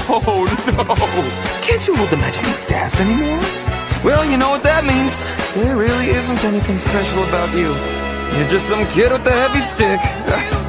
Oh, no! Can't you hold the magic staff anymore? Well, you know what that means. There really isn't anything special about you. You're just some kid with a heavy stick.